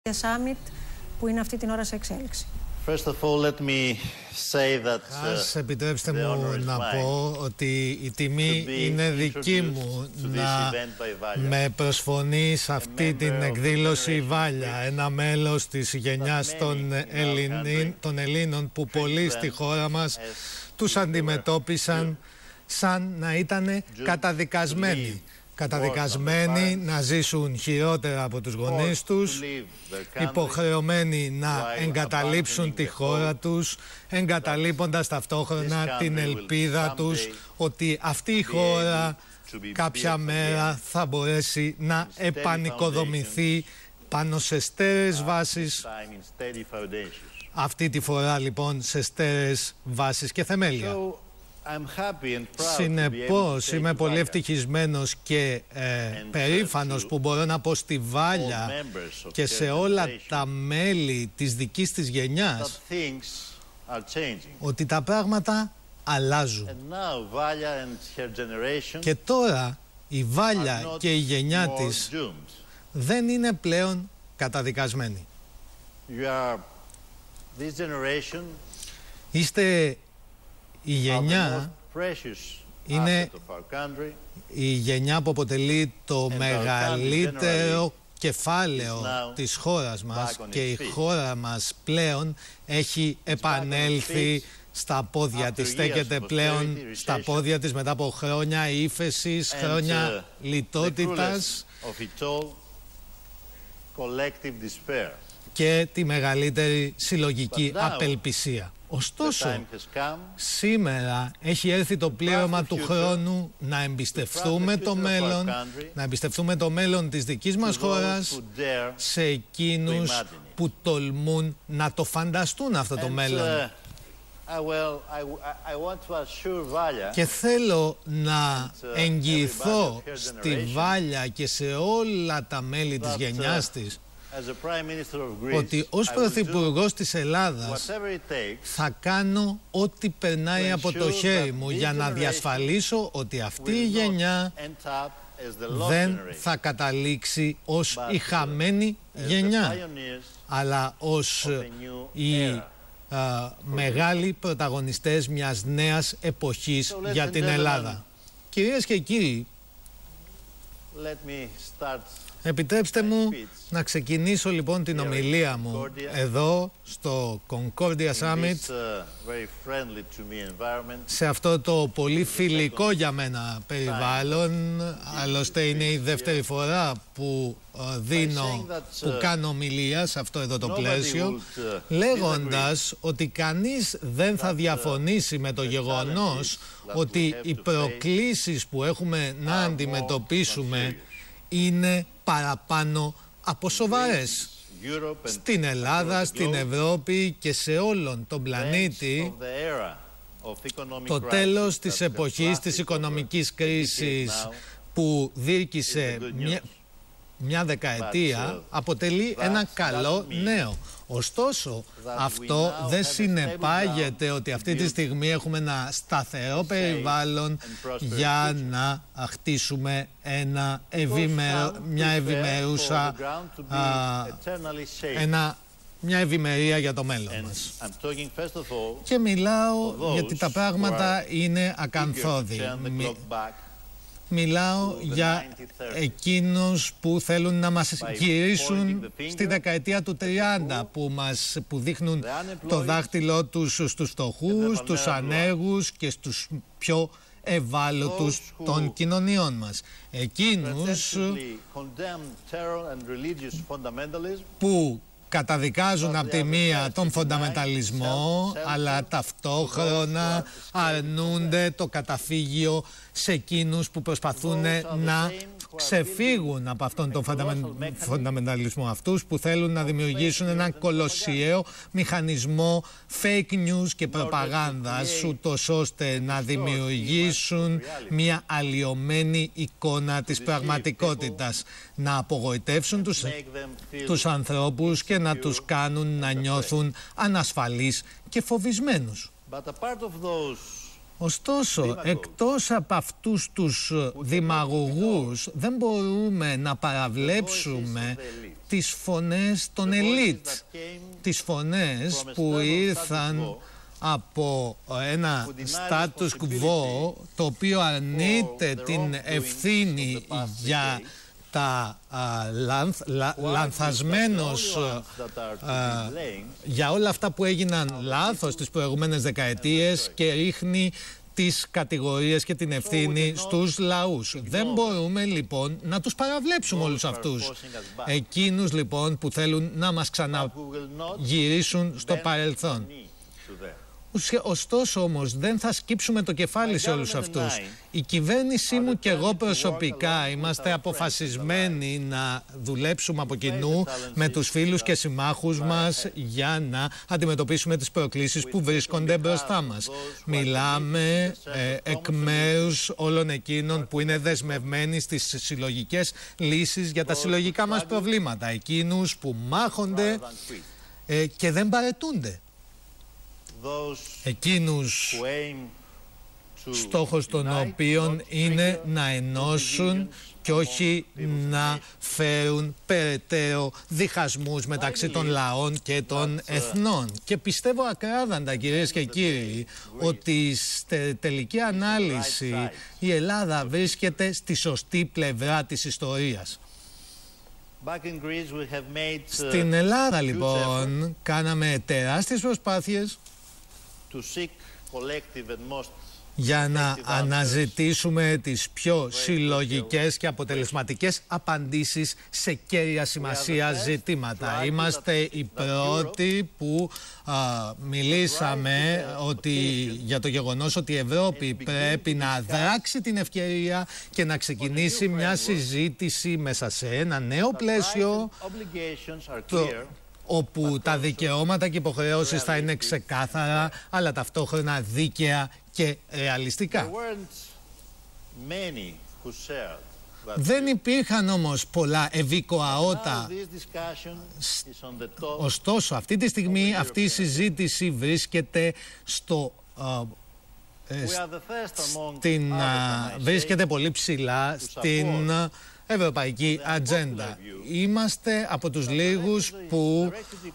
Summit που είναι αυτή την ώρα σε εξέλιξη. First of all, let me say that, επιτρέψτε μου να πω ότι η τιμή είναι δική μου να με προσφωνεί σε αυτή την εκδήλωση η Βάλια, ένα μέλος της γενιάς των Ελλήνων που πολλοί στη χώρα μας τους αντιμετώπισαν σαν να ήταν καταδικασμένοι να ζήσουν χειρότερα από τους γονείς τους, υποχρεωμένοι να εγκαταλείψουν τη χώρα τους, εγκαταλείποντας ταυτόχρονα την ελπίδα τους ότι αυτή η χώρα κάποια μέρα θα μπορέσει να επανοικοδομηθεί πάνω σε στέρεες βάσεις, αυτή τη φορά λοιπόν σε στέρεες βάσεις και θεμέλια. Συνεπώς είμαι πολύ ευτυχισμένος και περήφανος που μπορώ να πω στη Βάλια και σε όλα τα μέλη της δικής της γενιάς ότι τα πράγματα αλλάζουν. Και τώρα η Βάλια και η γενιά της δεν είναι πλέον καταδικασμένοι. Είστε η γενιά, είναι η γενιά που αποτελεί το μεγαλύτερο κεφάλαιο της χώρας μας και η χώρα μας πλέον έχει επανέλθει στα πόδια της, στέκεται πλέον στα πόδια της μετά από χρόνια ύφεσης, χρόνια λιτότητας και τη μεγαλύτερη συλλογική απελπισία. Ωστόσο, σήμερα έχει έρθει το πλήρωμα του χρόνου να εμπιστευτούμε το μέλλον, να εμπιστευτούμε το μέλλον της δικής μας χώρας σε εκείνους που τολμούν να το φανταστούν αυτό το μέλλον. Και θέλω να εγγυηθώ στη Βάλια και σε όλα τα μέλη της γενιάς της ότι ως Πρωθυπουργός της Ελλάδας θα κάνω ό,τι περνάει από το χέρι μου για να διασφαλίσω ότι αυτή η γενιά δεν θα καταλήξει ως η χαμένη γενιά, αλλά ως οι μεγάλοι πρωταγωνιστές μιας νέας εποχής για την Ελλάδα. Κυρίες και κύριοι, επιτρέψτε μου να ξεκινήσω λοιπόν την ομιλία μου εδώ στο Concordia Summit, σε αυτό το πολύ φιλικό για μένα περιβάλλον. Άλλωστε είναι η δεύτερη φορά που κάνω ομιλία σε αυτό εδώ το πλαίσιο, λέγοντας ότι κανείς δεν θα διαφωνήσει με το γεγονός ότι οι προκλήσεις που έχουμε να αντιμετωπίσουμε είναι παραπάνω από σοβαρές. Στην Ελλάδα, στην Ευρώπη και σε όλον τον πλανήτη, το τέλος της εποχής της οικονομικής κρίσης που διήρκησε μια δεκαετία αποτελεί ένα καλό νέο. Ωστόσο, αυτό δεν συνεπάγεται ότι αυτή τη στιγμή έχουμε ένα σταθερό περιβάλλον για να χτίσουμε μια ευημερία για το μέλλον μας. Και μιλάω γιατί τα πράγματα είναι ακανθώδη. Μιλάω για εκείνους που θέλουν να μας γυρίσουν στη δεκαετία του 30, που δείχνουν το δάχτυλό τους στους φτωχούς, τους ανέργους και στους πιο ευάλωτους των κοινωνιών μας. Εκείνους που καταδικάζουν από τη μία τον φονταμενταλισμό, αλλά ταυτόχρονα αρνούνται το καταφύγιο σε εκείνους που προσπαθούν να ξεφύγουν από αυτόν τον φονταμενταλισμό, αυτούς που θέλουν να δημιουργήσουν έναν κολοσιαίο μηχανισμό fake news και προπαγάνδας, ούτως ώστε να δημιουργήσουν μια αλλοιωμένη εικόνα της πραγματικότητας, να απογοητεύσουν τους ανθρώπους και να τους κάνουν να νιώθουν ανασφαλείς και φοβισμένους. Ωστόσο, εκτός από αυτούς τους δημαγωγούς, δεν μπορούμε να παραβλέψουμε τις φωνές των ελίτ, τις φωνές που ήρθαν από ένα status quo το οποίο αρνείται την ευθύνη για τα λανθασμένος για όλα αυτά που έγιναν λάθος τις προηγούμενες δεκαετίες και ρίχνει τις κατηγορίες και την ευθύνη στους λαούς. Δεν μπορούμε λοιπόν να τους παραβλέψουμε όλους αυτούς. Εκείνους λοιπόν που θέλουν να μας ξαναγυρίσουν στο παρελθόν. Ωστόσο όμως δεν θα σκύψουμε το κεφάλι σε όλους αυτούς. Η κυβέρνησή μου και εγώ προσωπικά είμαστε αποφασισμένοι να δουλέψουμε από κοινού με τους φίλους και συμμάχους μας για να αντιμετωπίσουμε τις προκλήσεις που βρίσκονται μπροστά μας. Μιλάμε εκ μέρους όλων εκείνων που είναι δεσμευμένοι στις συλλογικές λύσεις για τα συλλογικά μας προβλήματα. Εκείνους που μάχονται και δεν παραιτούνται. Εκείνους στόχος των οποίων είναι να ενώσουν και όχι να φέρουν περαιτέρω διχασμούς μεταξύ των λαών και των εθνών. Και πιστεύω ακράδαντα, κυρίες και κύριοι, ότι στη τελική ανάλυση η Ελλάδα βρίσκεται στη σωστή πλευρά της ιστορίας. Στην Ελλάδα λοιπόν κάναμε τεράστιες προσπάθειες για να αναζητήσουμε τις πιο συλλογικές και αποτελεσματικές απαντήσεις σε κέρια σημασία ζητήματα. Είμαστε οι πρώτοι που μιλήσαμε για το γεγονός ότι η Ευρώπη πρέπει να δράξει την ευκαιρία και να ξεκινήσει μια συζήτηση μέσα σε ένα νέο πλαίσιο όπου τα δικαιώματα και υποχρεώσεις θα είναι ξεκάθαρα, αλλά ταυτόχρονα δίκαια και ρεαλιστικά. Δεν υπήρχαν όμως πολλά ευικοαότα. Ωστόσο, αυτή τη στιγμή αυτή η συζήτηση βρίσκεται βρίσκεται πολύ ψηλά στην ευρωπαϊκή ατζέντα. Είμαστε από τους λίγους που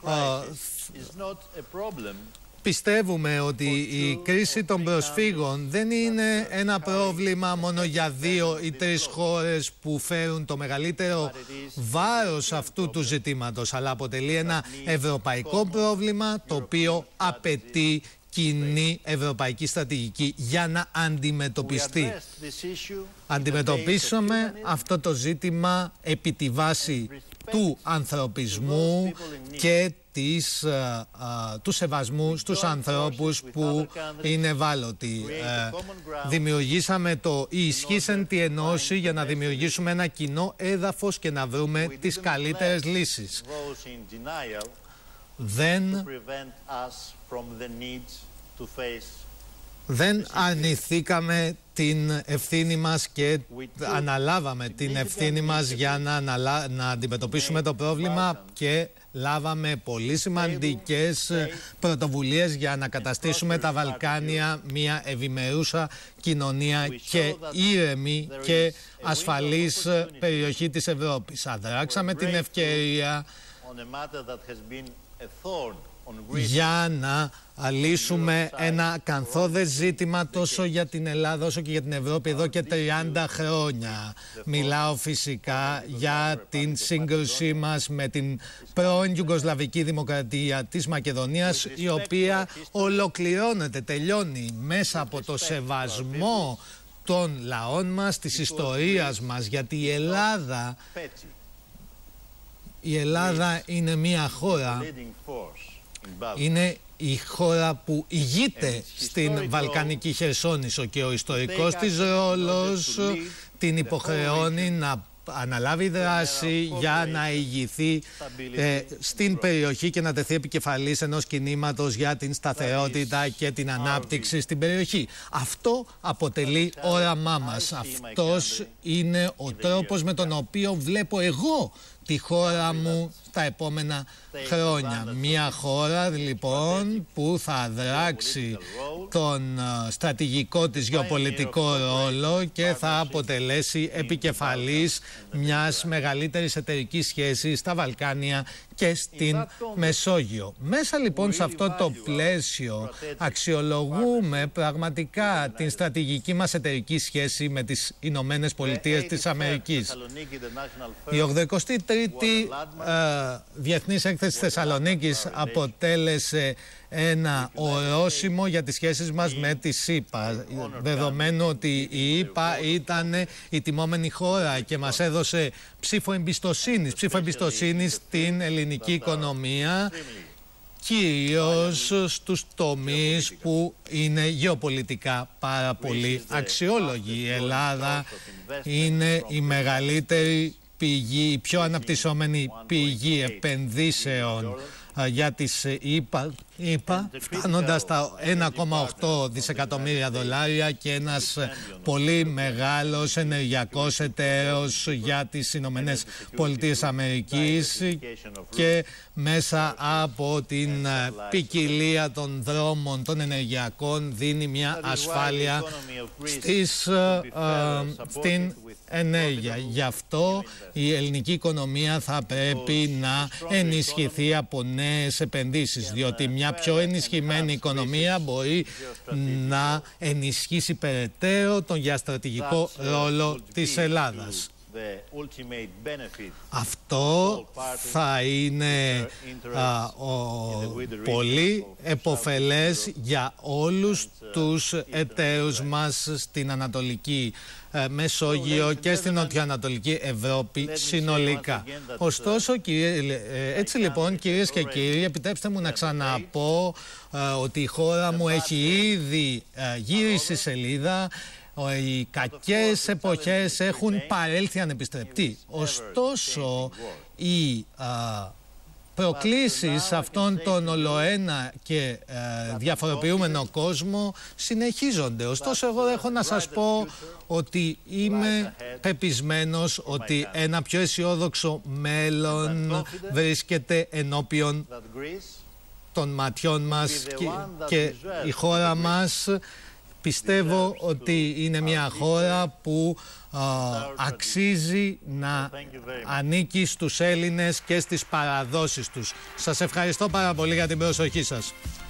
πιστεύουμε ότι η κρίση των προσφύγων δεν είναι ένα πρόβλημα μόνο για 2 ή 3 χώρες που φέρουν το μεγαλύτερο βάρος αυτού του ζητήματος, αλλά αποτελεί ένα ευρωπαϊκό πρόβλημα το οποίο απαιτεί κοινή ευρωπαϊκή στρατηγική για να αντιμετωπιστεί. Αντιμετωπίσαμε αυτό το ζήτημα επί τη βάση του ανθρωπισμού και του σεβασμού στους ανθρώπους που είναι ευάλωτοι. Δημιουργήσαμε το «Η ισχύς εν τη ενώση» για να δημιουργήσουμε ένα κοινό έδαφος και να βρούμε τις καλύτερες λύσεις. Δεν αρνηθήκαμε την ευθύνη μας και αναλάβαμε την ευθύνη μας για να αντιμετωπίσουμε το πρόβλημα και λάβαμε πολύ σημαντικές πρωτοβουλίες για να καταστήσουμε τα Βαλκάνια μια ευημερούσα κοινωνία και ήρεμη και ασφαλής περιοχή της Ευρώπης. Αδράξαμε την ευκαιρία για να λύσουμε ένα ακαθόδες ζήτημα τόσο για την Ελλάδα όσο και για την Ευρώπη εδώ και 30 χρόνια. Μιλάω φυσικά για την σύγκρουσή μας με την πρώην Ιουγκοσλαβική Δημοκρατία της Μακεδονίας, η οποία ολοκληρώνεται, τελειώνει μέσα από το σεβασμό των λαών μας, της ιστορίας μας, γιατί η Ελλάδα είναι μια χώρα, είναι η χώρα που ηγείται στην Βαλκανική Χερσόνησο και ο ιστορικός της ρόλος την υποχρεώνει να αναλάβει δράση για να ηγηθεί στην περιοχή και να τεθεί επικεφαλής ενός κινήματος για την σταθερότητα και την ανάπτυξη στην περιοχή. Αυτό αποτελεί όραμά μας. Αυτός είναι ο τρόπος με τον οποίο βλέπω εγώ τη χώρα μου τα επόμενα χρόνια. Μια χώρα λοιπόν που θα δράξει τον στρατηγικό της γεωπολιτικό ρόλο και θα αποτελέσει επικεφαλής μιας μεγαλύτερης εταιρικής σχέσης στα Βαλκάνια και στην Μεσόγειο. Μέσα λοιπόν σε αυτό το πλαίσιο αξιολογούμε πραγματικά την στρατηγική μας εταιρική σχέση με τις Ηνωμένες Πολιτείες της Αμερικής. Η 83η Διεθνής Έκθεση Θεσσαλονίκης αποτέλεσε ένα ορόσημο για τις σχέσεις μας με τη ΣΥΠΑ, δεδομένου ότι η ΗΠΑ ήταν η τιμόμενη χώρα και μας έδωσε ψήφο εμπιστοσύνης στην ελληνική οικονομία, κυρίως στους τομείς που είναι γεωπολιτικά πάρα πολύ αξιόλογοι. Η Ελλάδα είναι η μεγαλύτερη πηγή, η πιο αναπτυσσόμενη πηγή επενδύσεων για τις ΗΠΑ, φτάνοντας τα 1,8 δισεκατομμύρια δολάρια και ένας πολύ μεγάλος ενεργειακός εταίρος για τις Ηνωμένες Πολιτείες Αμερικής και μέσα από την ποικιλία των δρόμων των ενεργειακών δίνει μια ασφάλεια στην ενέργεια. Γι' αυτό η ελληνική οικονομία θα πρέπει να ενισχυθεί από νέες επενδύσεις, διότι μια πιο ενισχυμένη οικονομία μπορεί να ενισχύσει περαιτέρω τον γεωστρατηγικό ρόλο της Ελλάδας. Αυτό θα είναι πολύ επωφελές για όλους τους εταίρους μας στην Ανατολική Μεσόγειο και στην Νοτιοανατολική Ευρώπη συνολικά. Ωστόσο, έτσι λοιπόν, κυρίες και κύριοι, επιτρέψτε μου να ξαναπώ ότι η χώρα μου έχει ήδη γύρισει σελίδα. Οι κακές εποχές έχουν παρέλθει ανεπιστρεπτοί. Ωστόσο, οι προκλήσεις αυτόν τον ολοένα και διαφοροποιούμενο κόσμο συνεχίζονται. Ωστόσο, εγώ έχω να σας πω ότι είμαι πεπισμένος ότι ένα πιο αισιόδοξο μέλλον βρίσκεται ενώπιον των ματιών μας και η χώρα μας πιστεύω ότι είναι μια χώρα που αξίζει να ανήκει στους Έλληνες και στις παραδόσεις τους. Σας ευχαριστώ πάρα πολύ για την προσοχή σας.